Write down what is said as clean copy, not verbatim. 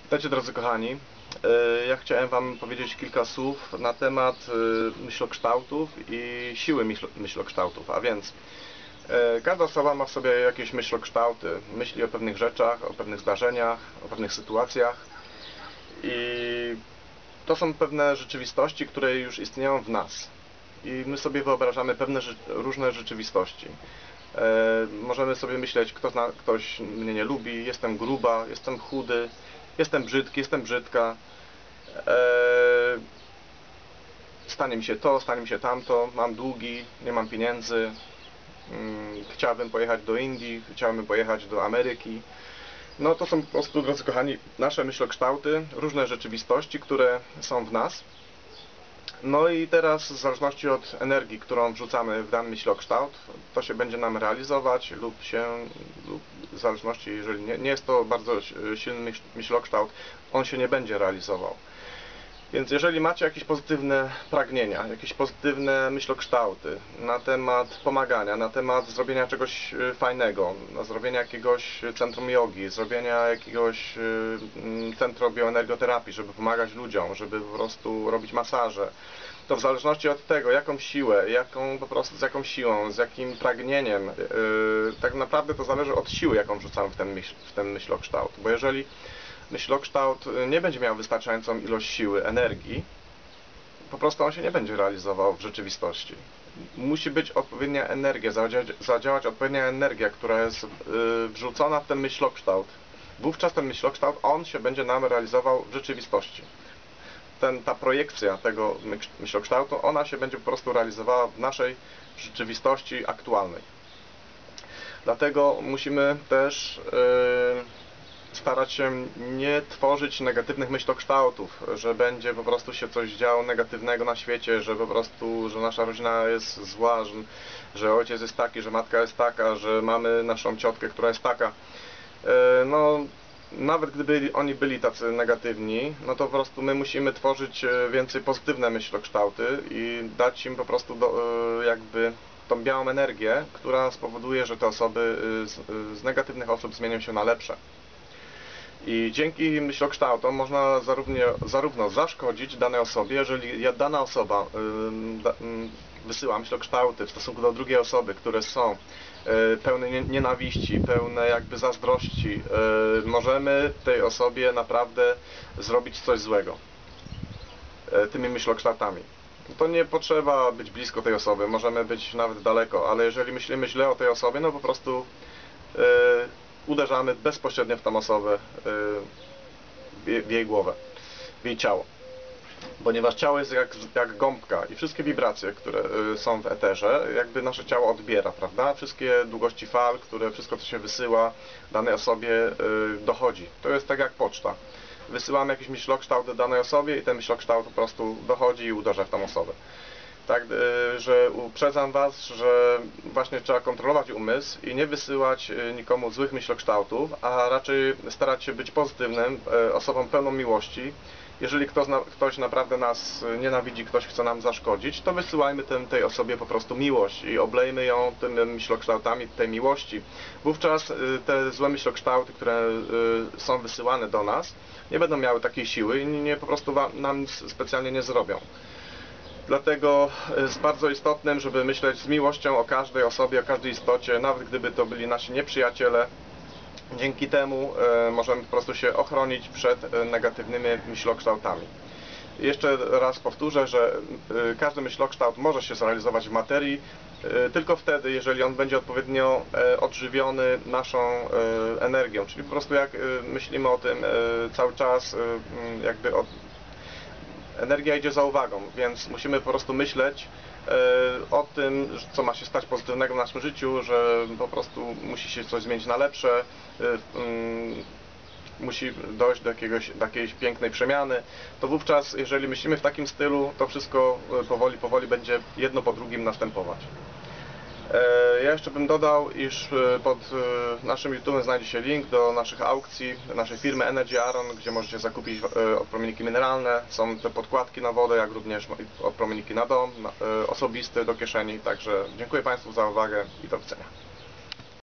Witajcie, drodzy kochani. Ja chciałem Wam powiedzieć kilka słów na temat myślokształtów i siły myślokształtów. A więc każda osoba ma w sobie jakieś myślokształty, myśli o pewnych rzeczach, o pewnych zdarzeniach, o pewnych sytuacjach. I to są pewne rzeczywistości, które już istnieją w nas. I my sobie wyobrażamy pewne różne rzeczywistości. Możemy sobie myśleć, ktoś mnie nie lubi, jestem gruba, jestem chudy, jestem brzydki, jestem brzydka, stanie mi się to, stanie mi się tamto, mam długi, nie mam pieniędzy, chciałbym pojechać do Indii, chciałbym pojechać do Ameryki. No to są po prostu, drodzy kochani, nasze myślokształty, różne rzeczywistości, które są w nas. No i teraz w zależności od energii, którą wrzucamy w dany myślokształt, to się będzie nam realizować lub w zależności, jeżeli nie jest to bardzo silny myślokształt, on się nie będzie realizował. Więc jeżeli macie jakieś pozytywne pragnienia, jakieś pozytywne myślokształty na temat pomagania, na temat zrobienia czegoś fajnego, na zrobienia jakiegoś centrum jogi, zrobienia jakiegoś centrum bioenergoterapii, żeby pomagać ludziom, żeby po prostu robić masaże, to w zależności od tego, jaką siłę, z jaką siłą, z jakim pragnieniem, tak naprawdę to zależy od siły, jaką wrzucamy w ten myślokształt. Bo jeżeli myślokształt nie będzie miał wystarczającą ilość siły, energii, po prostu on się nie będzie realizował w rzeczywistości. Musi być odpowiednia energia, zadziałać odpowiednia energia, która jest wrzucona w ten myślokształt. Wówczas ten myślokształt, on się będzie nam realizował w rzeczywistości. Ta projekcja tego myślokształtu, ona się będzie po prostu realizowała w naszej rzeczywistości aktualnej. Dlatego musimy też starać się nie tworzyć negatywnych myślokształtów, że będzie po prostu się coś działo negatywnego na świecie, że po prostu, że nasza rodzina jest zła, że ojciec jest taki, że matka jest taka, że mamy naszą ciotkę, która jest taka. No, nawet gdyby oni byli tacy negatywni, no to po prostu my musimy tworzyć więcej pozytywne myślokształty i dać im po prostu jakby tą białą energię, która spowoduje, że te osoby z negatywnych osób zmienią się na lepsze. I dzięki myślokształtom można zarówno zaszkodzić danej osobie, jeżeli dana osoba wysyła myślokształty w stosunku do drugiej osoby, które są pełne nienawiści, pełne jakby zazdrości, możemy tej osobie naprawdę zrobić coś złego tymi myślokształtami. To nie potrzeba być blisko tej osoby, możemy być nawet daleko, ale jeżeli myślimy źle o tej osobie, no po prostu uderzamy bezpośrednio w tą osobę, w jej głowę, w jej ciało. Ponieważ ciało jest jak gąbka i wszystkie wibracje, które są w eterze, jakby nasze ciało odbiera, prawda? Wszystkie długości fal, wszystko co się wysyła danej osobie dochodzi. To jest tak jak poczta. Wysyłamy jakiś myślokształt do danej osobie i ten myślokształt po prostu dochodzi i uderza w tą osobę. Tak, że uprzedzam Was, że właśnie trzeba kontrolować umysł i nie wysyłać nikomu złych myślokształtów, a raczej starać się być pozytywnym, osobą pełną miłości. Jeżeli ktoś naprawdę nas nienawidzi, ktoś chce nam zaszkodzić, to wysyłajmy tej osobie po prostu miłość i oblejmy ją tymi myślokształtami tej miłości. Wówczas te złe myślokształty, które są wysyłane do nas, nie będą miały takiej siły i po prostu nam specjalnie nie zrobią. Dlatego jest bardzo istotnym, żeby myśleć z miłością o każdej osobie, o każdej istocie, nawet gdyby to byli nasi nieprzyjaciele. Dzięki temu możemy po prostu się ochronić przed negatywnymi myślokształtami. Jeszcze raz powtórzę, że każdy myślokształt może się zrealizować w materii tylko wtedy, jeżeli on będzie odpowiednio odżywiony naszą energią. Czyli po prostu jak myślimy o tym cały czas, jakby energia idzie za uwagą, więc musimy po prostu myśleć o tym, co ma się stać pozytywnego w naszym życiu, że po prostu musi się coś zmienić na lepsze, musi dojść do jakiejś pięknej przemiany. To wówczas, jeżeli myślimy w takim stylu, to wszystko powoli będzie jedno po drugim następować. Ja jeszcze bym dodał, iż pod naszym YouTube'em znajdzie się link do naszych aukcji, naszej firmy Energy Aron, gdzie możecie zakupić odpromienniki mineralne. Są te podkładki na wodę, jak również odpromienniki na dom, osobiste do kieszeni. Także dziękuję Państwu za uwagę i do widzenia.